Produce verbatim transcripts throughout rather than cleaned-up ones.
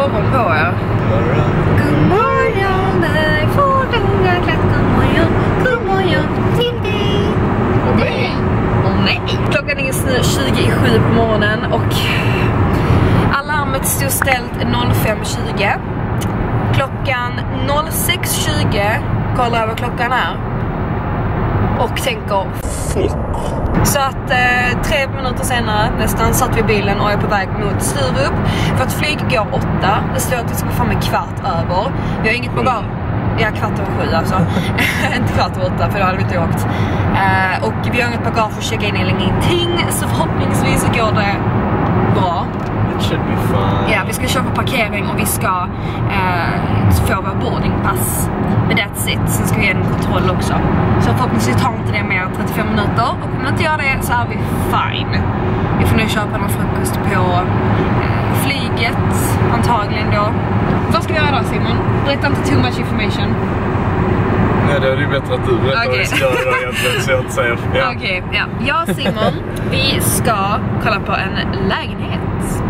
morgon på er. God morgon, där får du en klart god morgon. God morgon till dig. Och mig. Och mig. Klockan är tjugo i sju på morgonen och alarmet stod ställt fem tjugo. Klockan sex tjugo kollar jag vad klockan är och tänker fuck. Så att eh, tre minuter senare nästan satt vi i bilen och är på väg mot Sturup. För att flyg går åtta. Det står att det ska fram en kvart över. Vi har inget bagage. Ja, kvart över sju alltså. Inte kvart över åtta, för då hade vi inte åkt. Eh, och vi har inget bagage att checka in eller ingenting. Så förhoppningsvis så går det bra. It should be fine. Ja, vi ska köpa parkering och vi ska eh, få vår boardingpass. Men that's it. Sen ska vi ge en kontroll också. Så förhoppningsvis tar inte det mer än trettiofem minuter. Och om vi inte gör det så är vi fine. Vi får nu köpa någon frukost på eh, flyget. Antagligen då. Vad ska vi göra då, Simon? Berätta inte too much information. Nej, det är ju bättre att du berättar okay. vad vi ska göra egentligen, så jag inte säger. Ja. Okej, okay, ja. Jag och Simon, vi ska kolla på en lägenhet.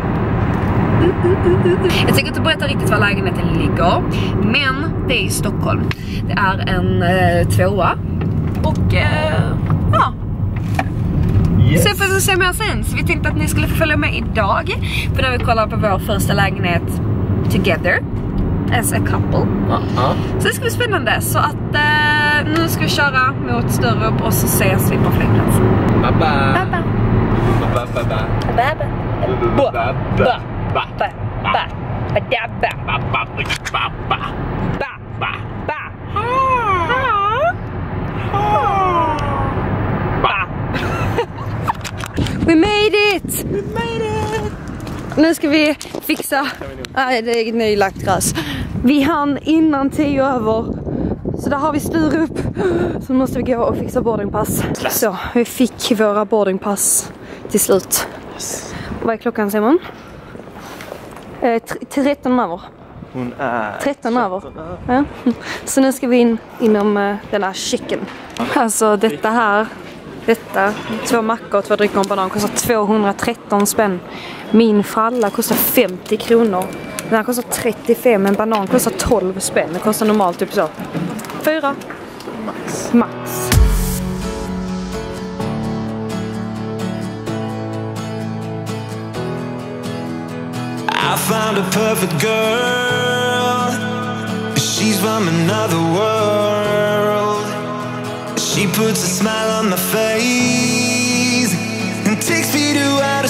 Jag tänker inte berätta riktigt var lägenheten ligger, men det är i Stockholm. Det är en eh, tvåa. Och eh, ja. Yes. Så får vi se mer sen. Så vi tänkte att ni skulle få följa med idag. För när vi kollar på vår första lägenhet together as a couple. Uh-huh. Så det ska bli spännande. Så att eh, nu ska vi köra mot Sturup och så ses vi på flygplatsen. Bye bye. Bye bye. Bye bye bye. Bye bye. Bye bye. Ba ba ba ba ba ba ba ba ba ba. We made it! We made it! Nu ska vi fixa. Nej, det är nylagt gräs. Vi hann innan tio över. Så där har vi Sturup. Så måste vi gå och fixa boardingpass. Så, vi fick våra boardingpass till slut. Vad är klockan, Simon? Eh, tretton över. Hon är tretton över. Ja. Så nu ska vi in inom uh, den här chicken. Alltså detta här, detta, två mackor och två drycker och en banan kostar tvåhundratretton spänn. Min fralla kostar femtio kronor. Den här kostar trettiofem, en banan kostar tolv spänn. Det kostar normalt typ så. Fyra. Max. Max. I found a perfect girl. She's from another world. She puts a smile on my face and takes me to outer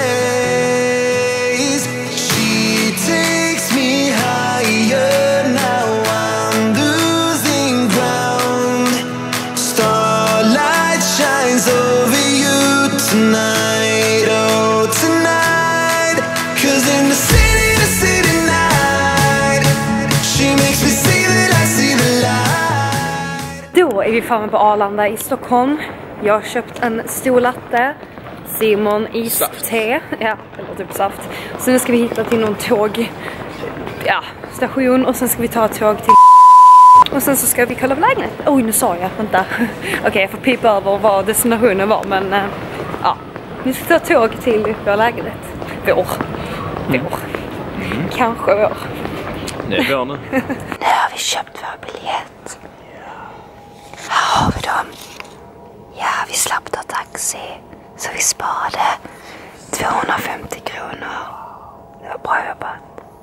space. She takes me higher. Now I'm losing ground. Starlight shines over you tonight. Oh, tonight. 'Cause in the city, the city night, she makes me see that I see the light. Då är vi framme på Arlanda i Stockholm. Jag har köpt en stor latte. Simon iste. Ja, eller typ saft. Så nu ska vi hitta till någon tåg. Ja, station. Och sen ska vi ta ett tåg till. Och sen så ska vi kolla på lägenhet. Oj, nu sa jag. Vänta. Okej, okay, jag får pipa över vad destinationen var. Men äh, ja, vi ska ta tåg till vår lägenhet. Vår. Vår. Mm. Kanske vår. Det är vår nu. Nu har vi köpt vår biljett. Här har vi dem. Ja, vi slapp ta taxi. Så vi sparade tvåhundrafemtio kronor. Det var bra jobbat.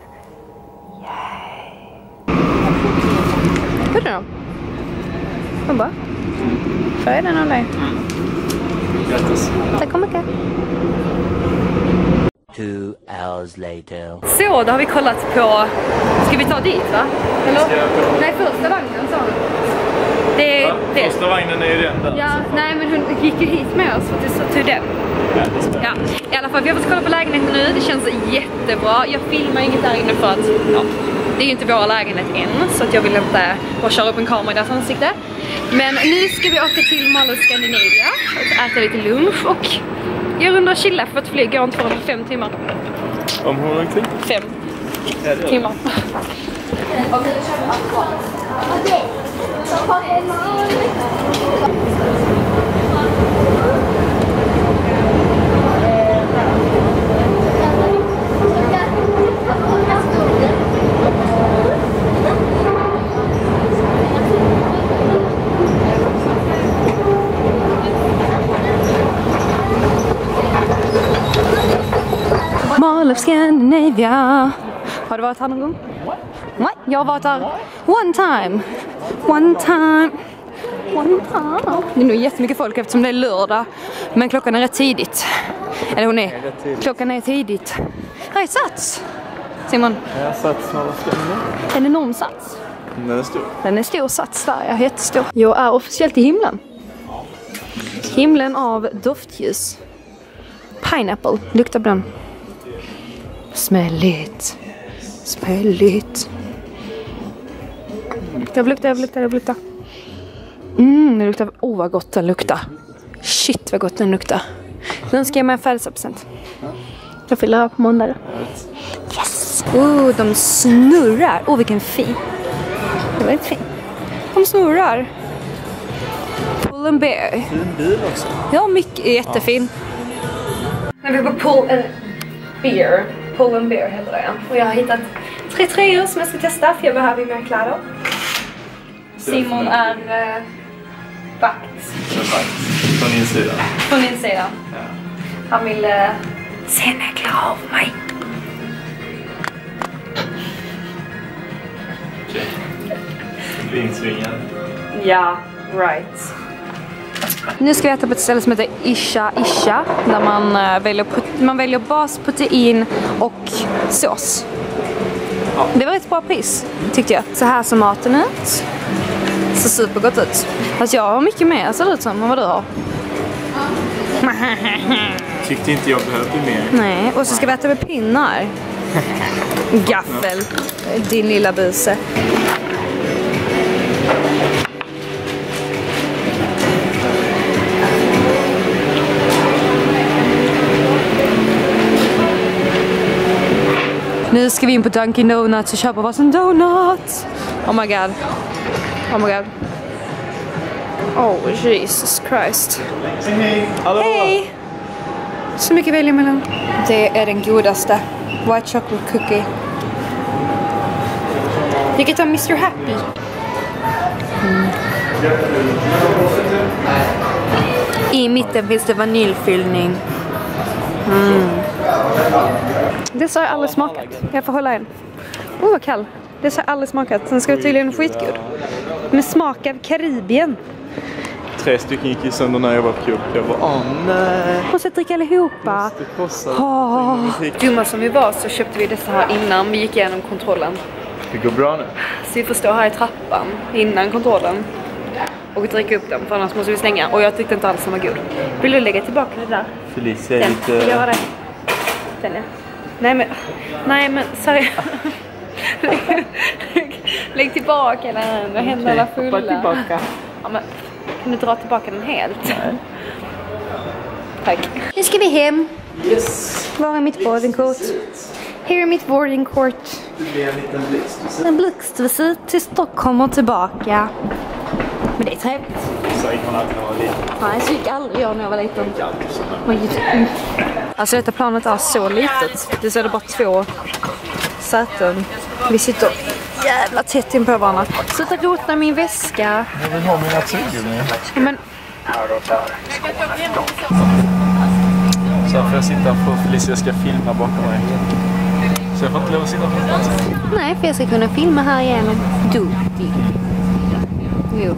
Yay. Hur är det då? Vad bra? Får jag den av dig? Grattis. Tack så mycket. Two hours later. Så, då har vi kollat på... Ska vi ta dit, va? Eller? Nej, första vagnen, sa du. Det är... Det. Första vagnen är ju den där. Ja, nej, men hon gick ju hit med oss för att det så tog den. Ja, det stämmer. Ja, i alla fall, vi har fått kolla på lägenheten nu. Det känns jättebra. Jag filmar inget där inne för att... Ja, det är ju inte vår lägenhet än. Så att jag vill inte bara köra upp en kamera i deras ansikte. Men nu ska vi åka till Mall of Scandinavia och äta lite lunch och... Jag rundar och chilla för att flyga går inte för fem timmar. Om hur lång tid? Fem ja, timmar. All of Scandinavia. Har du varit här någon gång? Nej, jag har varit här one time. One time. One time. Det är nog jättemycket folk eftersom det är lördag. Men klockan är rätt tidigt. Eller hon är. Klockan är tidigt. Här är Sats. Simon. Jag har satt snarare stämning. En enorm Sats. Den är stor. Den är stor Sats där, jag är jättestor. Jag är officiellt i himlen. Himlen av doftljus. Pineapple, lukta på den. Smälligt. Smälligt. Jag vill lukta, jag vill lukta, jag vill lukta. Mm, det luktar, oh vad gott den luktar. Shit vad gott den luktar. Den ska jag med en födelsedagspresent. Jag fyller här på måndag. Yes! Oh, de snurrar. Oh, vilken fin. Det var väldigt fin. De snurrar. Pull and Bear. Fin bil också. Ja, mycket jättefin. När vi går Pull and Bear. Pull and Bear heter det. Och jag har hittat tre tröjor som jag ska testa för jag behöver mer kläder. Simon är äh, vakt. Från insidan. Från insidan. Ja. Han vill äh, se när jag klarar av mig. Okej. Vingsvingen. Ja, right. Nu ska vi äta på ett ställe som heter Isha Isha. Där man äh, väljer, man väljer bas, protein och sås. Ja. Det var ett bra pris, tyckte jag. Så här som maten ut. Så supergott ut. Fast jag har mycket mer, ser det ut som, än vad du har. Tyckte inte jag behövde mer. Nej, och så ska vi äta med pinnar. Gaffel. Din lilla buse. Nu ska vi in på Dunkin' Donuts och köpa varsin donut. Oh my god. Oh my god. Oh Jesus Christ. Hallå. Hej! Så mycket välja mellan. Det är den godaste. White chocolate cookie. Vilket är mister Happy. Mm. I mitten finns det vaniljfyllning. Mm. Det har jag aldrig smakat. Jag får hålla en. Åh, oh, vad kall. Det har jag aldrig smakat. Den ska tydligen skitgod. Med smak av Karibien. Tre stycken gick i sönder när jag var på Cup. Jag var, åh nej. Och så dricka allihopa. Det kostar. Oh. Dumma som vi var så köpte vi dessa här innan vi gick igenom kontrollen. Det går bra nu. Så vi får stå här i trappan innan kontrollen. Och dricka upp dem, för annars måste vi slänga. Och jag tyckte inte alls den var god. Vill du lägga tillbaka det där? Felicia är Den, lite... vill jag ha det? Den är. Nej men, nej men, sorry. lägg, lägg, lägg tillbaka den, med händerna fulla. Hoppa tillbaka. Ja, men, kan du dra tillbaka den helt? Nej. Tack. Nu ska vi hem. Yes. Var är mitt boardingkort? Här är mitt boardingkort. Det blir en liten blixtvisit. En blixtvisit till Stockholm och tillbaka. Men det är trevligt. Så gick man alltid när man var liten. Nej, så gick aldrig jag när jag var liten. Alltså detta planet är så litet. Det är bara två säten. Vi sitter jävla tätt in på varandra. Sluta rota min väska. Jag vill ha mina tuggummi. Men... Så får jag sitta på Felicia ska filma bakom mig. Så jag får inte lov att sitta på plats. Nej, för jag ska kunna filma här igenom. Du. Jo.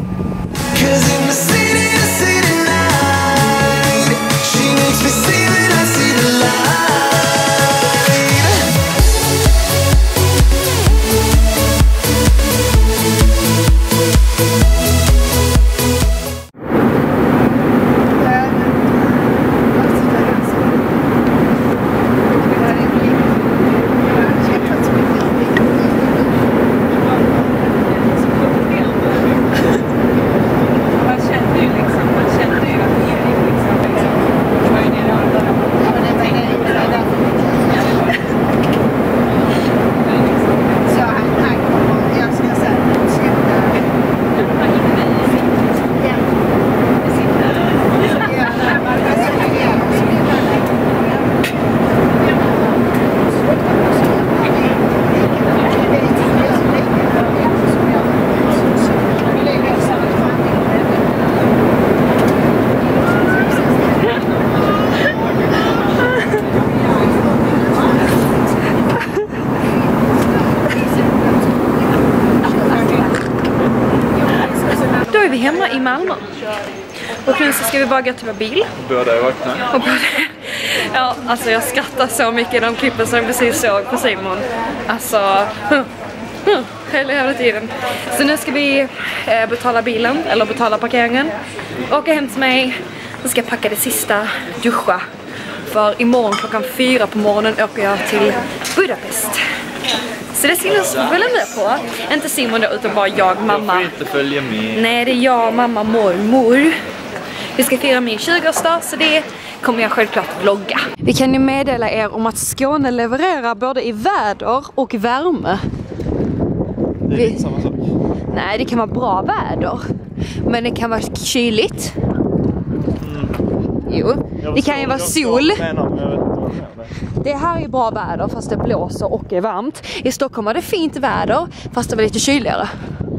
Och nu så ska vi bara gå till vår bil. Båda är vakna. Och både, ja, alltså jag skrattar så mycket i de klippen som jag precis såg på Simon. Alltså, hela jävla tiden. Så nu ska vi eh, betala bilen, eller betala parkeringen. Åka hem till mig. Så ska jag packa det sista, duscha. För imorgon klockan fyra på morgonen åker jag till Budapest. Så det ska jag följa med på. Inte Simon då, utan bara jag, mamma. Jag får inte följa med. Nej, det är jag, mamma, mormor. Vi ska fira min tjugoårsdag, så det kommer jag självklart vlogga. Vi kan ju meddela er om att Skåne levererar både i väder och värme. Det är Vi... inte samma sak. Nej, det kan vara bra väder. Men det kan vara kyligt. Mm. Jo, det kan ju vara sol. Menar, men jag vet inte vad jag menar. Det här är bra väder fast det blåser och är varmt. I Stockholm var det fint väder fast det var lite kyligare.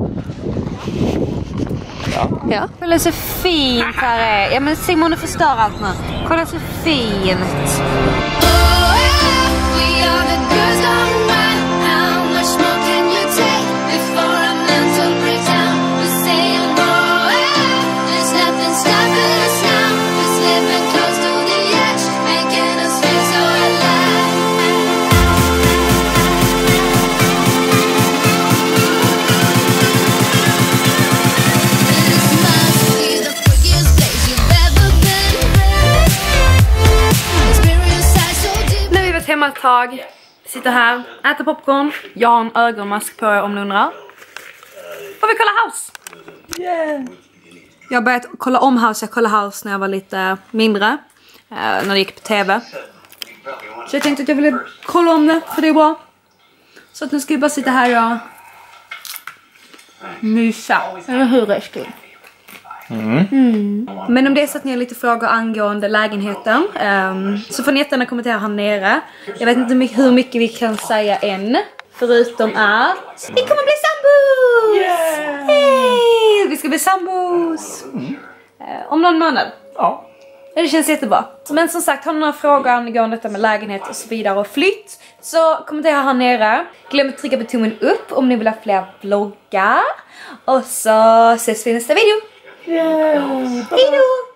Ja. Ja. Kolla så fint här är. Ja men Simon, du förstör allt nu. Kolla så fint. Hemma ett tag, sitter här, äter popcorn. Jag har en ögonmask på er om ni undrar. Och vi kollar House. Yeah. Jag har börjat kolla om House. Jag kollade House när jag var lite mindre. Eh, när det gick på tv. Så jag tänkte att jag ville kolla om det, för det är bra. Så att nu ska vi bara sitta här och mysa. Eller hur, älskling? Mm. Mm. Men om det är så att ni har lite frågor angående lägenheten, um, så får ni jättegärna kommentera här nere. Jag vet inte mycket, hur mycket vi kan säga än. Förutom att vi kommer bli sambos! Yeah! Hey! Vi ska bli sambos! Mm. Uh, om någon månad. Ja. Det känns jättebra. Men som sagt, har ni några frågor angående detta med lägenhet och så vidare och flytt, så kommentera här nere. Glöm inte trycka på tummen upp om ni vill ha fler vloggar. Och så ses vi i nästa video. Yeah. Hej då!